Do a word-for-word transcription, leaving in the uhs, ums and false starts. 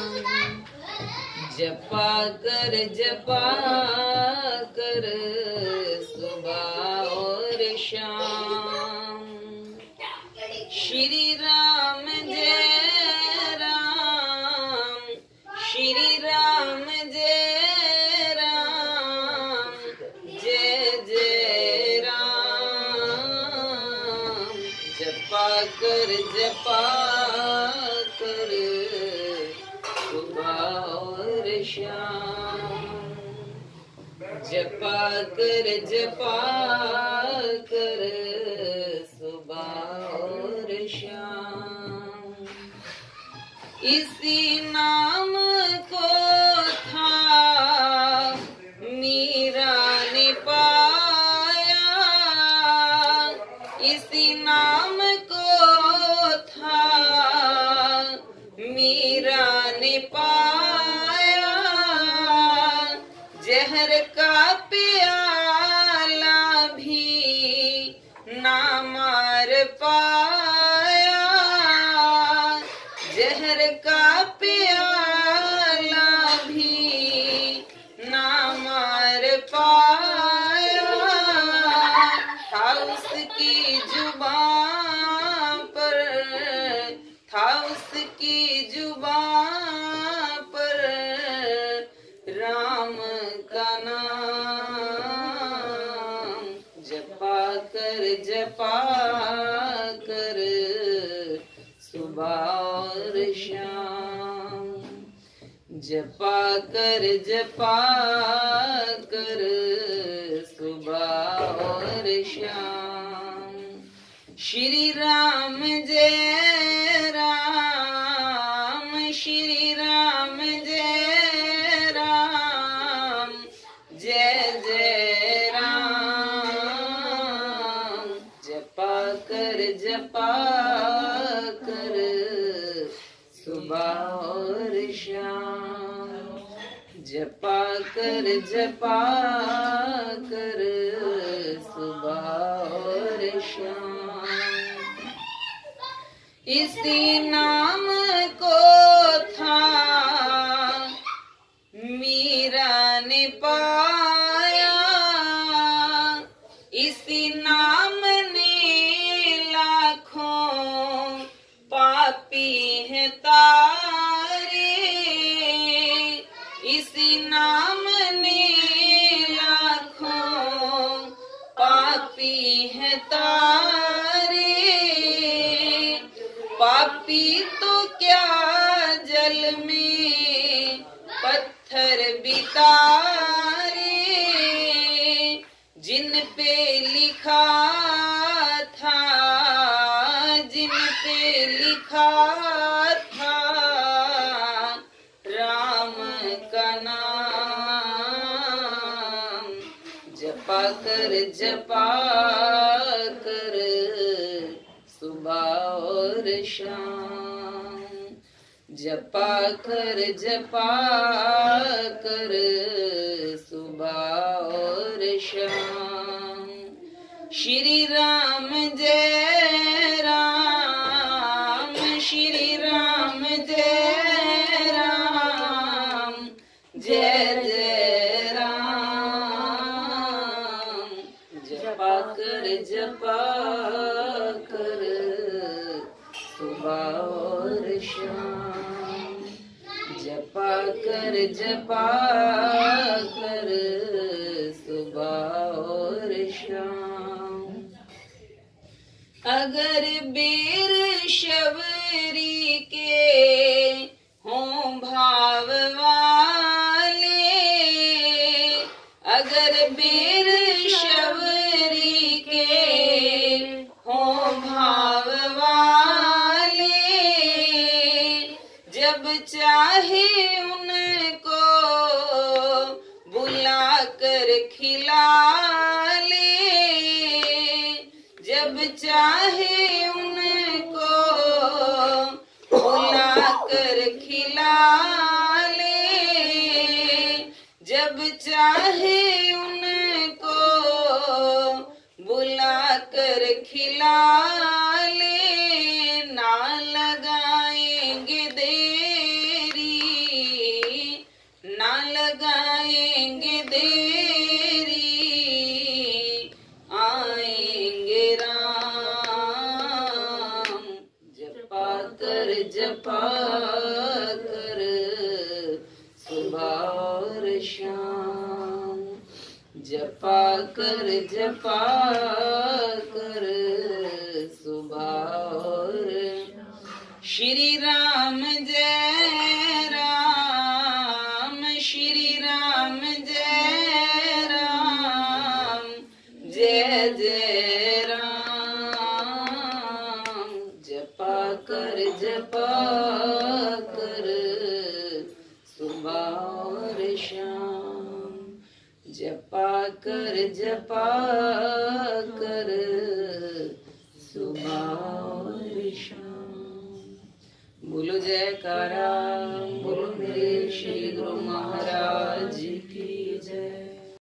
जपा कर जपा कर सुबह और शाम। श्री राम जय राम, श्री राम जय राम, जय जय राम। जपा कर जपा कर सुबह और शाम। जपा कर जपा कर सुबह और शाम। इसी नाम को था मीरा ने पाया, इसी नाम को था मीरा ने पाया। जहर का प्याला भी ना मार पाया, जहर का प्याला भी ना मार पाया। था उसकी जुबां पर, था उसकी जुबां पर राम का नाम। जपा कर जपा कर सुबह और शाम। जपा कर जपा कर सुबह और शाम। श्री राम जय राम, श्री राम जय राम, जय जय राम। जपा कर जपा कर सुबह और शाम। जपा कर जपा कर सुबह और शाम। इसी नाम को था मीरा ने पाया, इसी नाम ने लाखों पापी हैं तारे। इसी नाम ने लाखों पापी हैं तारे। पापी तो क्या जल में पत्थर बितारे, जिन पे लिखा था, जिन पे लिखा था राम का नाम। जपा कर जपा कर सुबह और शाम। जपा कर जपा कर सुबह और शाम। श्री राम जय राम, श्री राम जय राम, जय जय राम। जपा कर जपा कर सुबह और शाम। जपा कर जपा कर सुबह और शाम। अगर बेर शबरी के हों भाव वाले, अगर बेर शबरी के हों भाव वाले, जब चाहे उनको बुला कर खिला ले, जब चाहे उनको बुला कर खिला ले, जब चाहे उनको बुला कर खिला ले। ना लगाएंगे देरी कर सुबह और शाम, जपा कर जपा कर सुबह और श्री राम जय राम, श्री राम जय राम, जय जय राम, जपा कर जपा कर सुबह और शाम, जपा कर जपा कर सुबह और शाम। बोलो जयकारा।